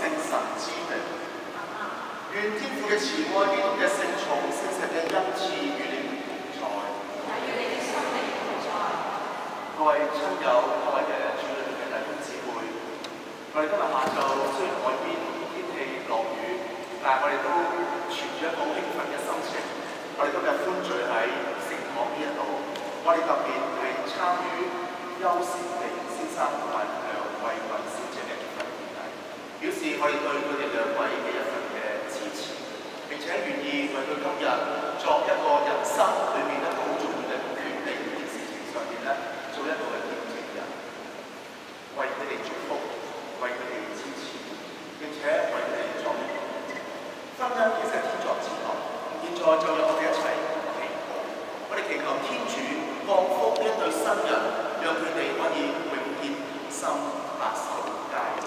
聖神之名。願天父嘅慈愛、基督嘅聖寵、聖神嘅恩賜與你們同在，也與你的心靈同在。各位親友、各位嘅主裏面嘅弟兄姊妹，我哋今日下晝雖然外邊天氣落雨，但係我哋都存住一個興奮嘅心情。我哋今日歡聚喺聖堂呢一度，我哋特別係參與邱善地先生同埋梁慧敏小姐嘅結婚典禮，表示我哋對佢哋兩位嘅一份嘅支持，並且願意為佢今日作一個人生裏面一個好重要嘅決定呢件事情上面咧，做一個嘅見證人，為佢哋祝福，為佢哋支持，並且為佢哋作一個見證。婚姻其實係天作之合，現在就讓我哋一齊祈禱，我哋祈求天主降福呢一對新人，讓佢哋可以永結同心，白首偕老。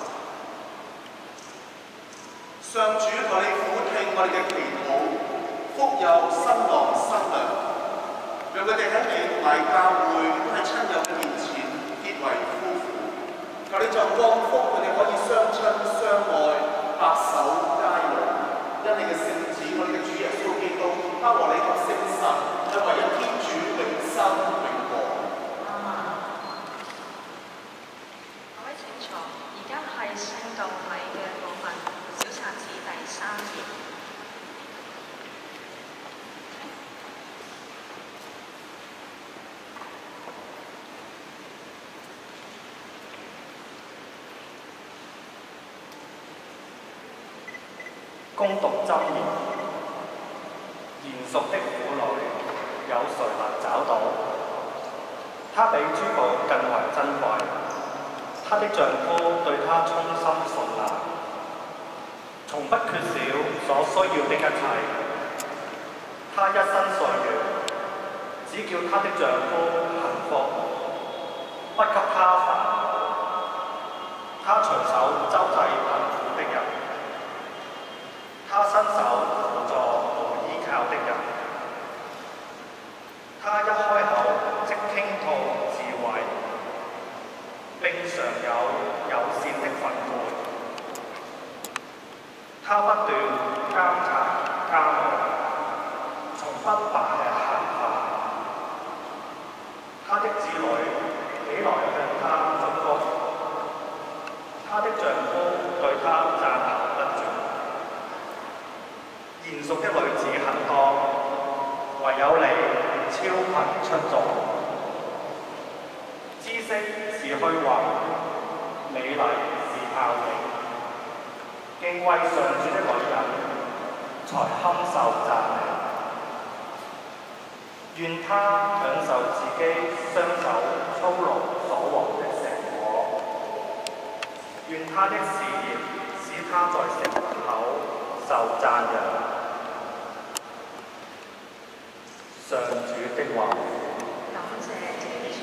上主，求你俯聽我哋嘅祈禱，福佑新郎新娘，讓佢哋喺你同埋教會喺親友嘅面前結為夫婦。求你就降福佢哋可以相親相愛，白首偕老。因你嘅聖子，我哋嘅主耶穌基督，他和你及聖神係唯一天主，永生永王。 各位請坐，而家係聖道禮嘅部分，小冊子第3頁。 恭讀箴言，賢淑的婦女，有誰能找到？她比珠寶更為珍貴，她的丈夫對她衷心信賴，從不缺少所需要的一切。她一生歲月，只叫她的丈夫幸福，不給她煩惱。她隨手周濟貧苦的人，他伸手扶助無依靠的人，他一開口即傾吐智慧，並常有友善的訓誨。他不斷監察家務，從不罷吃閒飯。他的子女起來向他祝福，他的丈夫對他讚口不絕。賢淑的女子很多，唯有你超群出眾。知識是虛幻，美麗是泡影。敬畏上主的女人，才堪受讚美。願她享受自己雙手操勞所獲的成果。願她的事業使她在城門口受讚揚。上主的話。 感謝天主。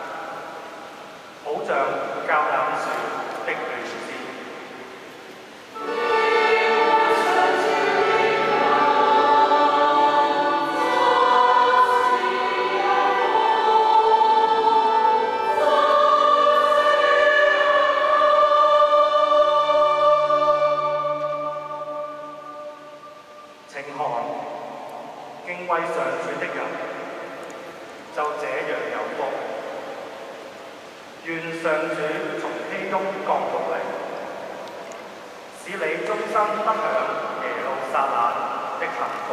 好像橄欖樹的嫩枝。 敬畏上主的人就這樣有福。願上主從熙雍降福你，使你終生得享耶路撒冷的幸福。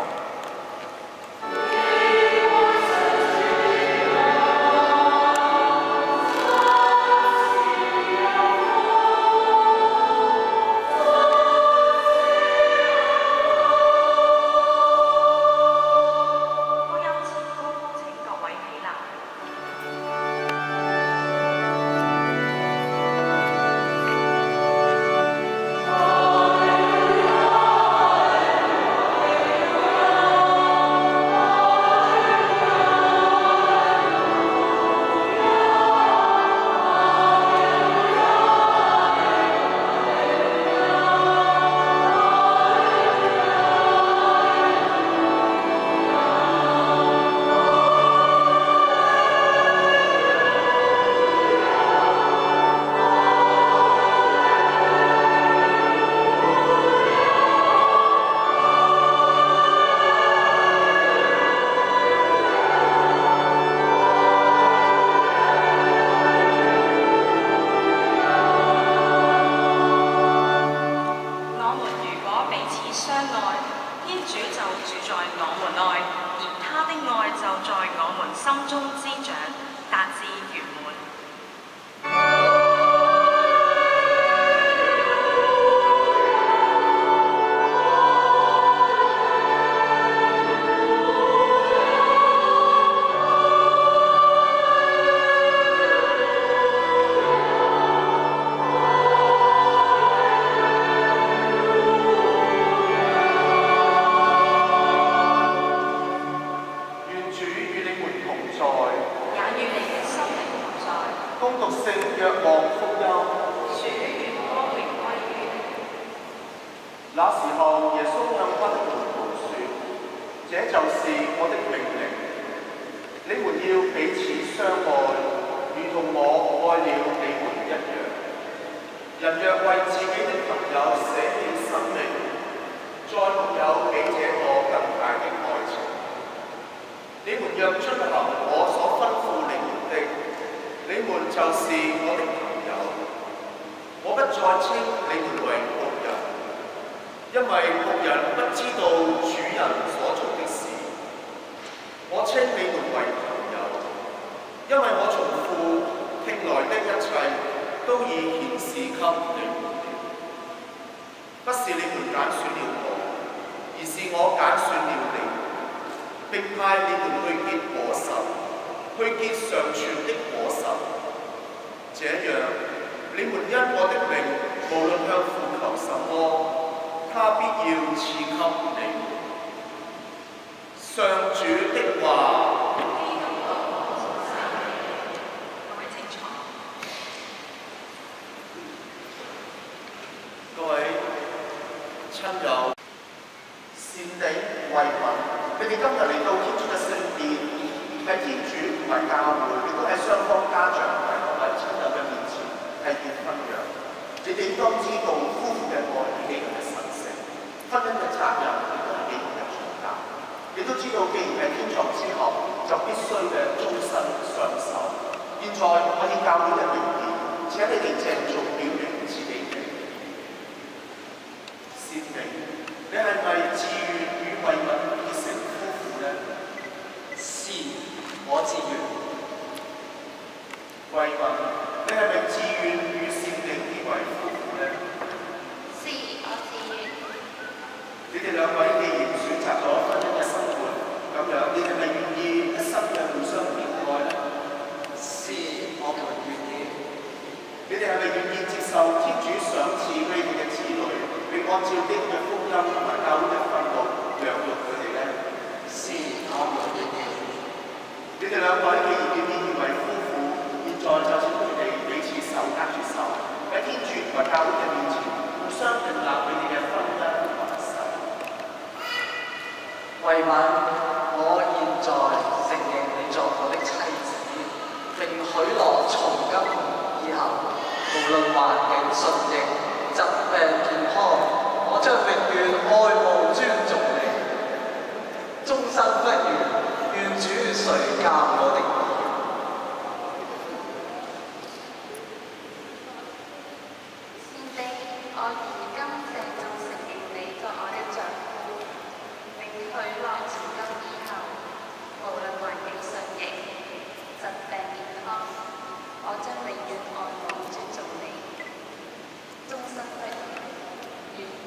終生輝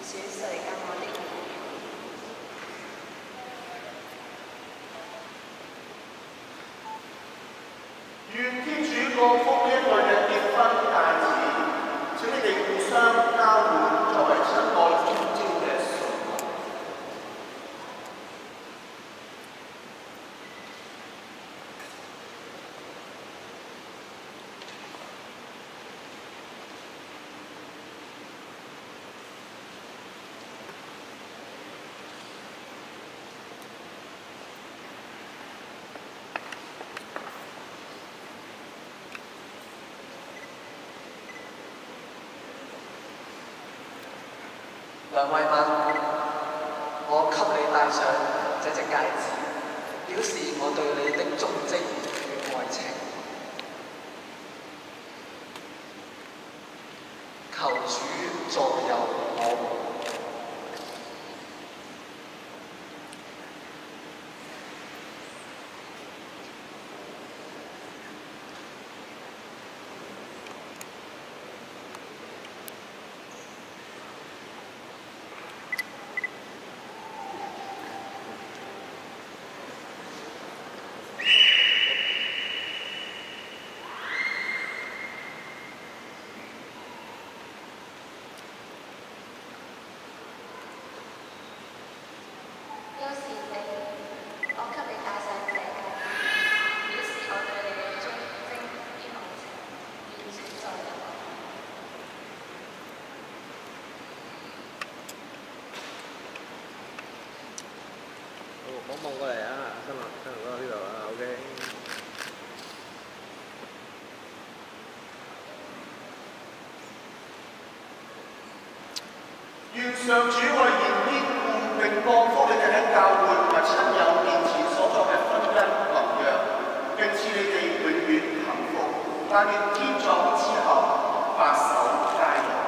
主垂救我的意願天主降福呢一對嘅結婚大子，請你哋互相交換作為親愛忠貞嘅信物。 梁慧敏，我給你戴上這隻戒指，表示我對你的忠貞與愛情。求主助佑我。 望過嚟啊，新郎哥呢度啊 ，OK。 願上主為然堅固並降福你哋喺教會同埋親友面前所作嘅婚姻盟約，並賜你哋永遠幸福。但願天葬之後，白首偕老。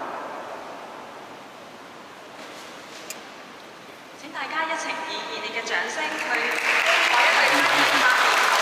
請大家一齊以熱烈嘅掌聲去為一對新人8年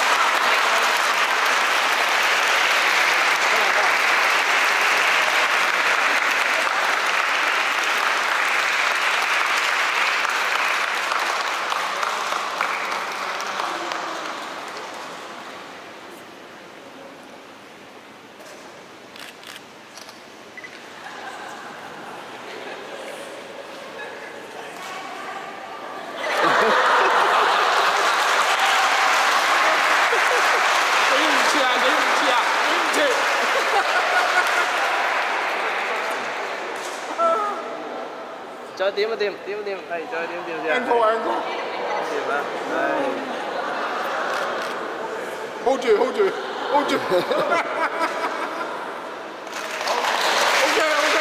再點啊點，點點，係再點點先。 encore encore。 點啊？係。 hold 住 hold 住 hold 住。OK OK。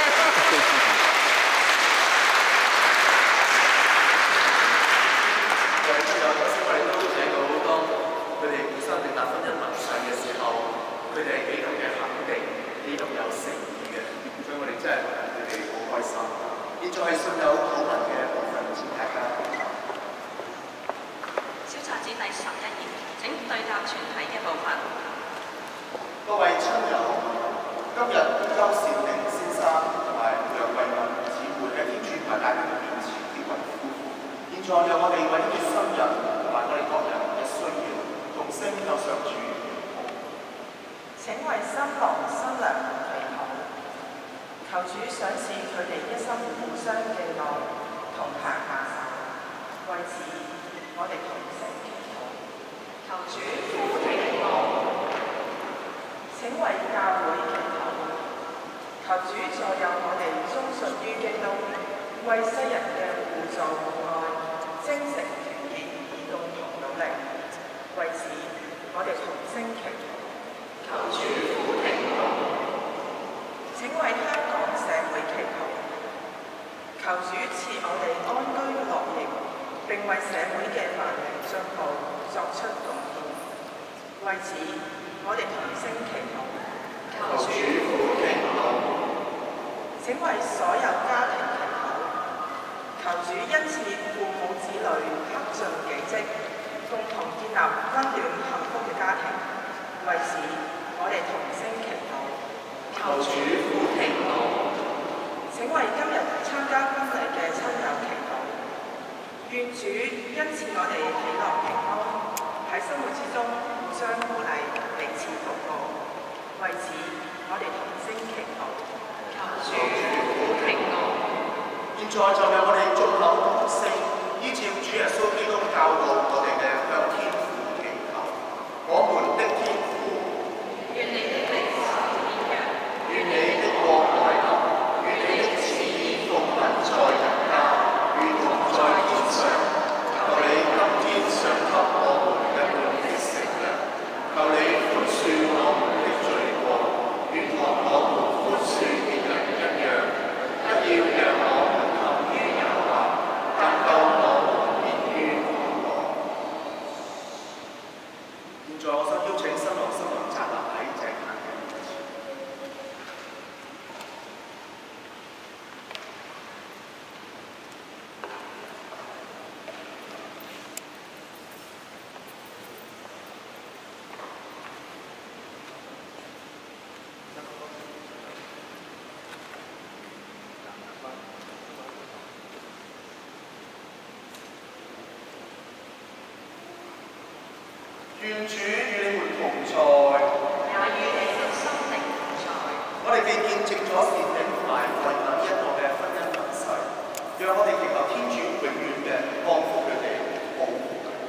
各位親友，頭先我哋都睇到當佢哋互相訂立婚姻盟誓嘅時候，佢哋係幾咁嘅肯定，幾咁有誠意嘅，所以我哋真係同佢哋好開心。現在係信友討論嘅部分，請大家小冊子第11頁，請對答全體嘅部分。 各位親友，今日周善明先生同埋梁慧敏姊妹喺天主同埋大家嘅面前結為夫婦。現在讓我哋為呢啲新人同埋我哋各人嘅需要，同聲向上主。 請為新郎新娘祈禱，求主賞賜佢哋一生互相敬愛，同行下手。為此，我哋同聲祈禱，求主夫聽我。請為教會祈禱，求主助佑我哋忠信於基督，為世人嘅互助互愛，精誠團結而共同努力。為此，我哋同聲祈禱，求主夫聽我。請為香港社會祈禱，求主賜我哋安居樂業，並為社會嘅繁榮進步作出貢獻。為此，我哋同聲祈禱，求主夫聽我。請為所有家庭祈禱，求主恩賜父母子女克盡己職，共同建立溫暖幸福嘅家庭。為此，我哋同聲祈禱，求主夫聽我。請為今日參加婚禮賜我哋喜樂平安，喺生活之中互相鼓勵，彼此禱告。為此，我哋同聲祈禱，求主保平安。 現在就讓我哋眾口同聲，依照主耶穌基督教導我哋嘅向天父祈求。我們的天父， 願你的名受顯揚， 願你的國來臨，願你的旨意奉行在人間，如同在天上。求你今天賞給我們一碗的食糧，求你寬恕我們的罪過，如同我們寬恕別人一樣，不要讓我們陷於誘惑，但救我們免於惡惡。現在我想邀請新郎新娘站立喺井壇嘅面前。願主與你們同在， 也與你的心靈同在。 我哋既見證咗善頂同埋惠等一個嘅婚姻盟誓，讓我哋祈求天主永遠嘅降福佢哋，保護佢哋。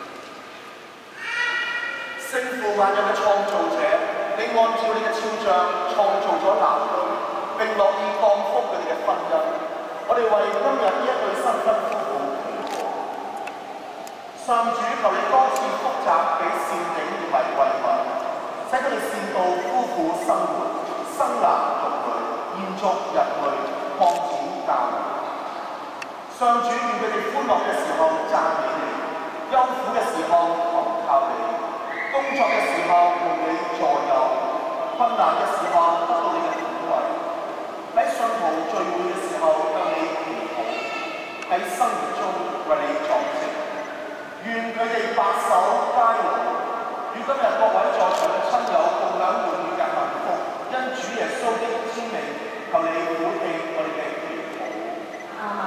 聖父萬有嘅創造者，你按照你嘅肖像創造咗男女，並樂意降福佢哋嘅婚姻。我哋為今日呢一對新婚夫婦祈禱。上主，求你多次福澤俾善景同埋惠民，使佢哋善道夫婦生活，生男育女，延續人類，擴展教會。上主，願佢哋歡樂嘅時候讚美你，憂苦嘅時候投靠你，工作嘅時候蒙你助佑，困難嘅時候得到你嘅鼓勵，喺信徒聚會嘅時候向你祈禱，喺生活中為你作證。願佢哋白首偕老，與今日各位在場嘅親友共享滿滿嘅幸福。因主耶穌的之名，求你俯聽我哋嘅祈禱。 阿們。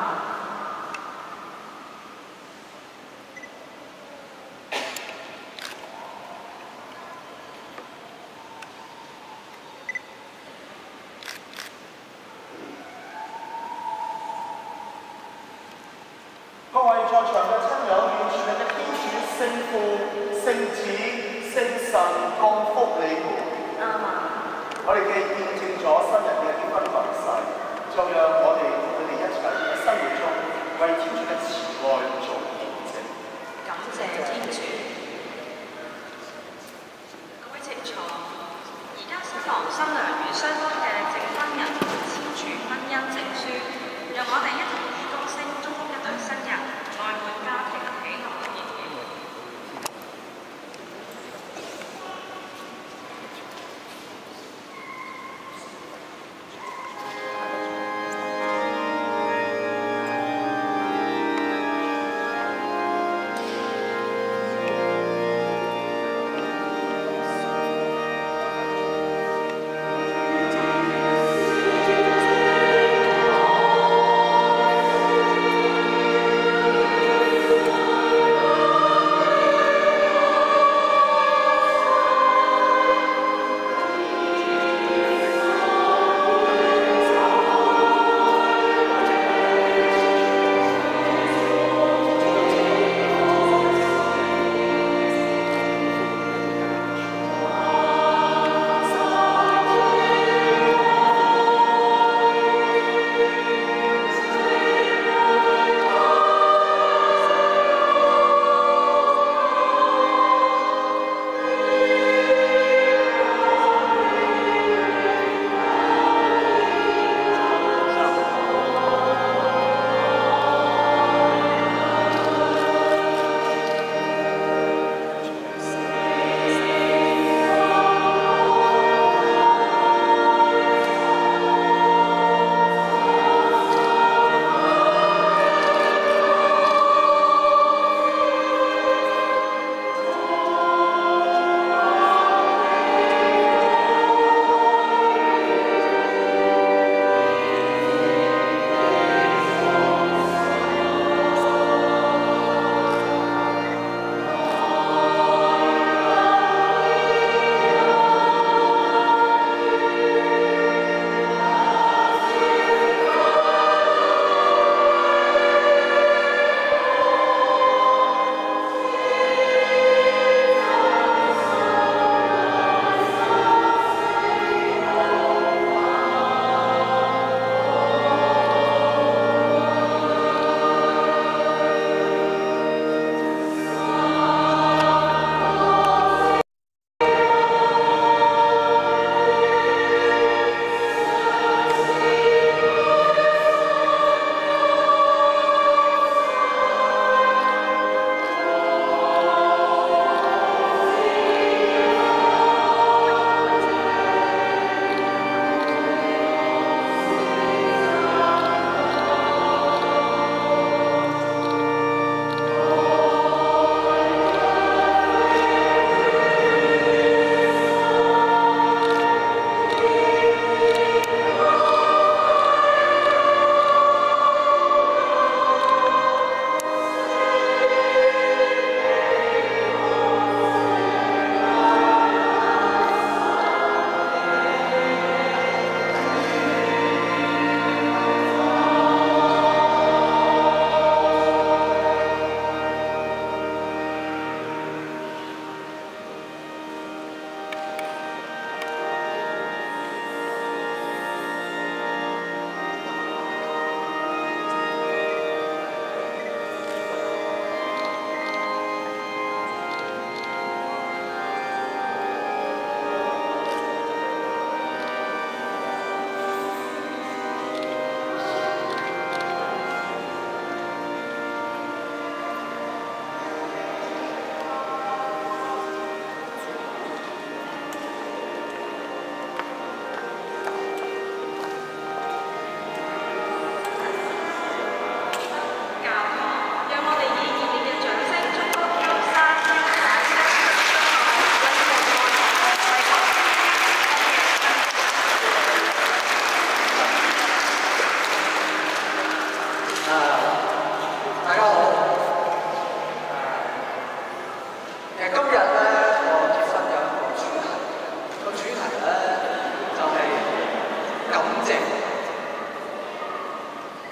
各位在場嘅親友，願全力嘅天主聖父、聖子、聖神降福你們。 阿們。 我哋既見證咗新人嘅結婚盟誓，就讓我哋同佢哋一齊喺生活中為天主嘅慈愛做見證。 感謝天主。各位請坐。而家新郎新娘與雙方嘅證婚人簽署婚姻證書，讓我哋一同以歌聲祝福一對新人，愛滿家庭喜樂團圓。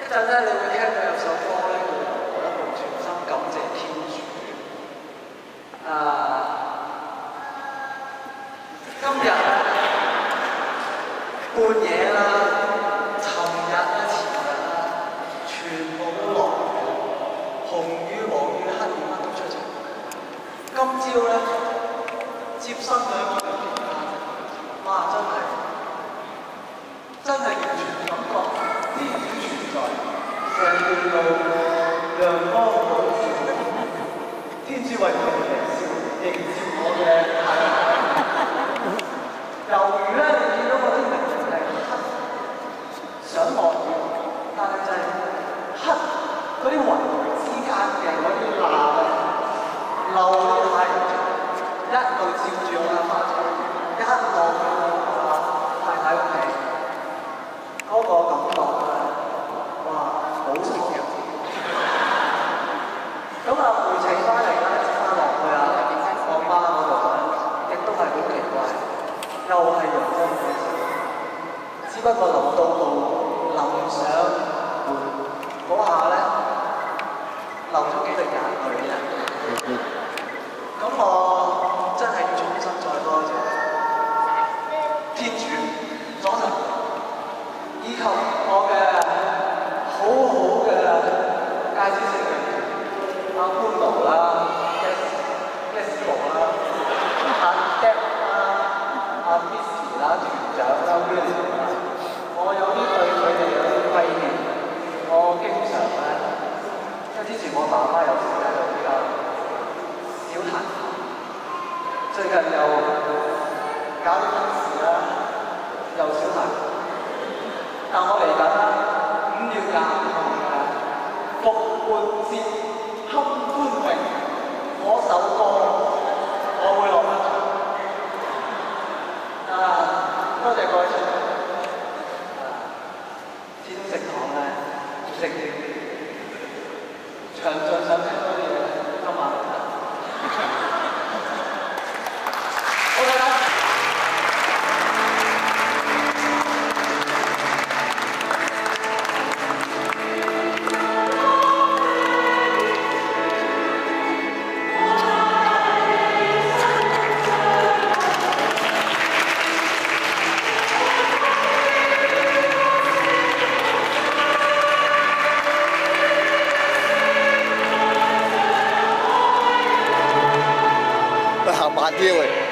一陣咧，你會聽到有首歌咧，叫《我們全心感謝天主》。今日咧半夜啦，尋日啦、前日啦，全部都落雨，紅雨、黃雨、黑雨乜都出齊。今朝咧接新娘嗰條電話，哇！真係完全感覺天主存在，成條路陽光普照，天主為我哋微笑，迎接我嘅太太。猶如咧，你見到嗰啲明明係黑，想落雨，但係就係黑嗰啲雲之間嘅嗰啲罅咧，漏啲太陽出嚟，一路照住我嘅花草，一落去我太太屋企。嗰個感覺咧，哇，好神奇！咁啊，回程翻嚟咧，翻落去啊，我媽嗰度咧，亦都係好奇怪，又係陽光普照，只不過臨到路臨上門嗰下咧，流咗幾滴眼淚啫。咁我真係要重新再多謝天主，左神。以及我嘅好嘅戒指聖人阿潘奴啦、Yes 羅啦、阿 Deb 啦、阿 Misty 啦、團長啦、William 啦，我有啲對佢哋有啲虧欠，我經常咧，因為之前我爸爸有時咧就比較少彈，最近又搞啲婚事啦，又少彈。但我嚟緊啦，5月25號嘅復活節堪歡榮，嗰首歌我會落得場。多謝各位出席。始終食堂咧，食詳盡想聽多啲嘢，今晚嚟得。OK 啦。 行慢啲喂。